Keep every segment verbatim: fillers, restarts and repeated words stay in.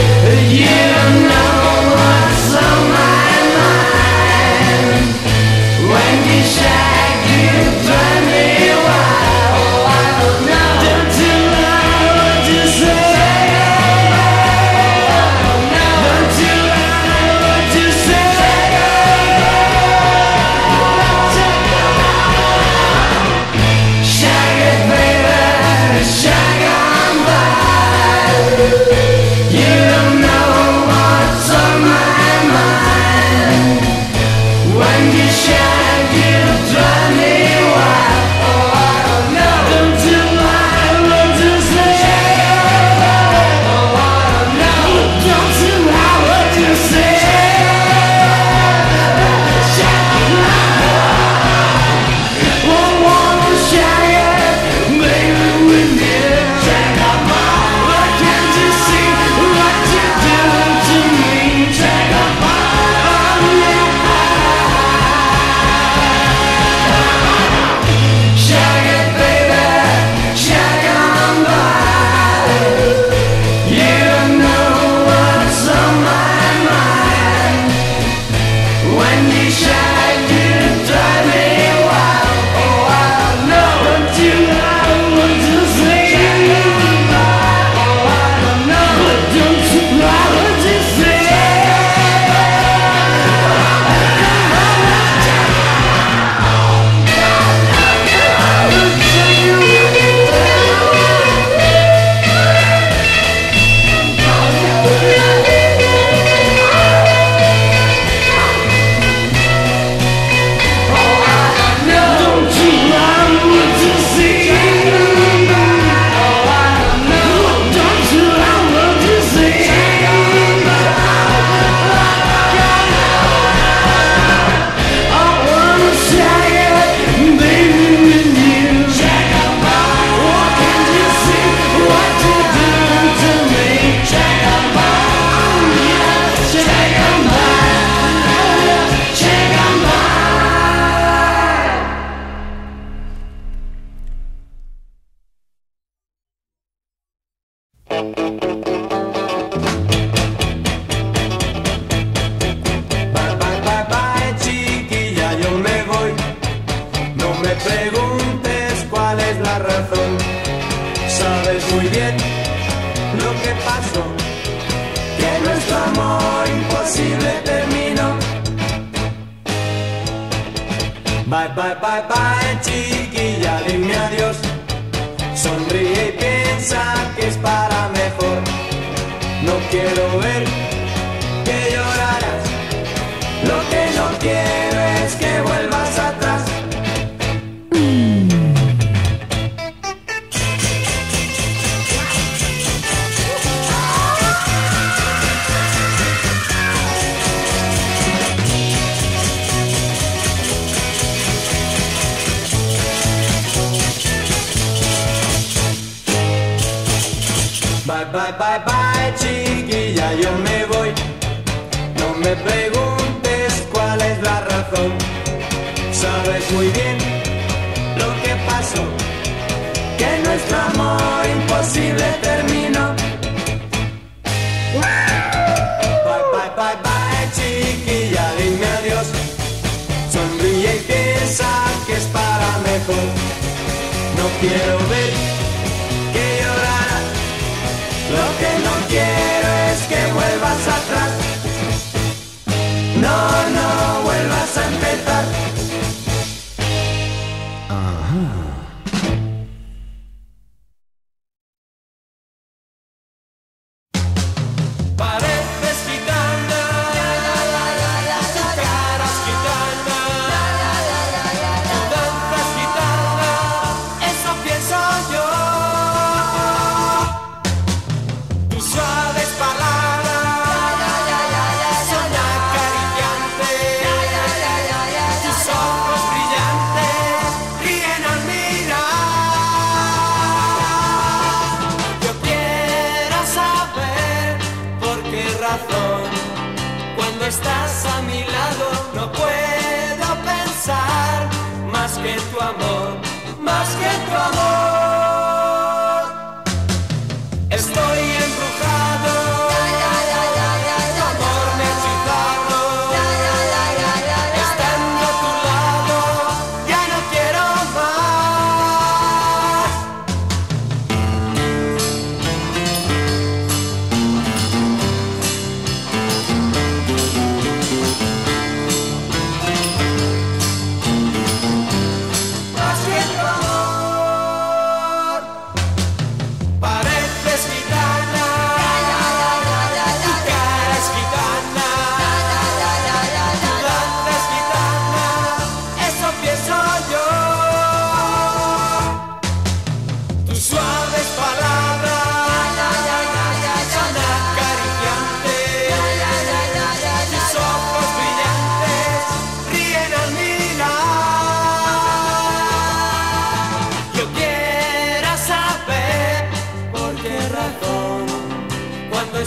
Bye, bye, bye, bye, chiquilla, dime adiós. Sonríe y piensa que es para mejor. No quiero ver que lloraras. Lo que no quiero es que vuelvas atrás. Bye, bye, bye, bye, chiquilla, yo me voy. No me preguntes cuál es la razón. Sabes muy bien lo que pasó, que nuestro amor imposible terminó. Bye, bye, bye, bye, chiquilla, dime adiós. Sonríe y piensa que es para mejor. No quiero ver que lloraras. Lo que no quiero es que vuelvas atrás. No, no vuelvas a empezar. Pareces gitana, tu cara es gitana, tu danza es gitana, eso pienso yo. Tus suaves palabras son acariciantes, tus ojos brillantes ríen al mirar. Yo quiero saber por qué razón cuando estás a mi lado no puedo pensar más que tu amor, más que tu amor. Estoy embrujado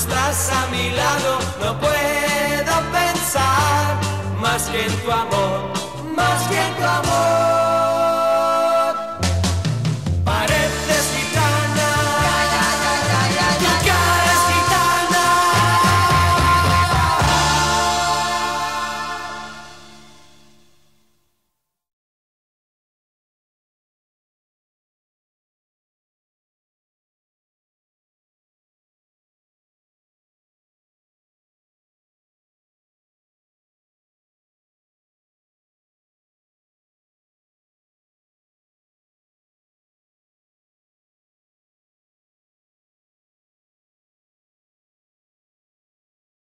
estás a mi lado, no puedo pensar más que en tu amor.